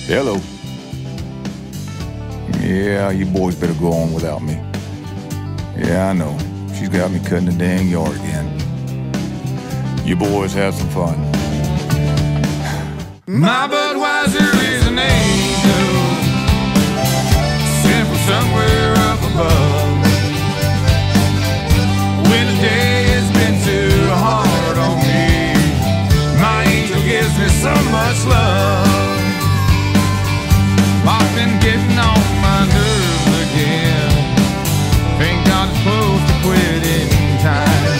Hello. Yeah, you boys better go on without me. Yeah, I know. She's got me cutting the dang yard again. You boys have some fun. My Budweiser is an angel, sent from somewhere up above. When the day has been too hard on me, my angel gives me so much love. I've been getting on my nerves again. Thank God it's close to quitting time.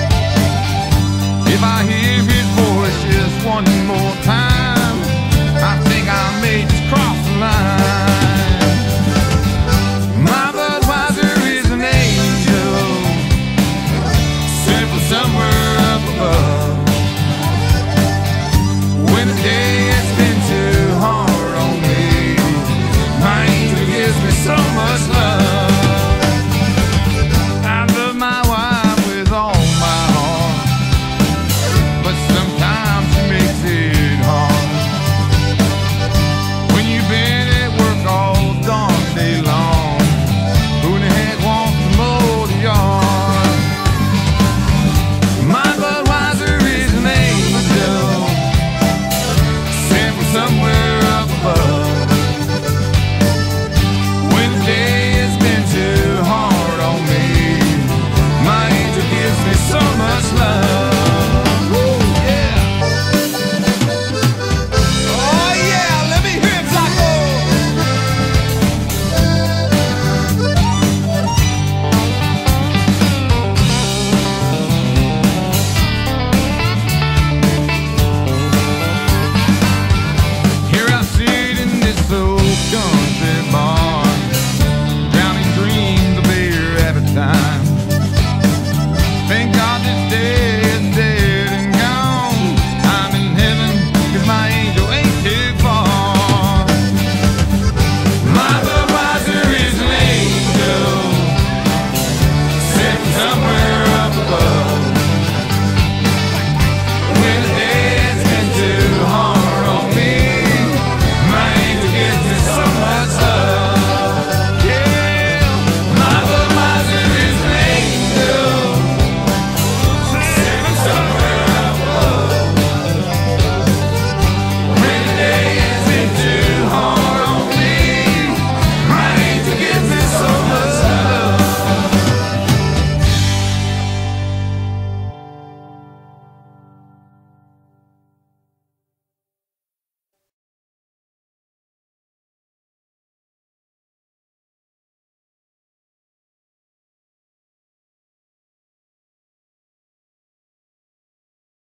If I hear his voice just one more time, I think I may just cross the line. My Budweiser is an angel, sent from somewhere up above.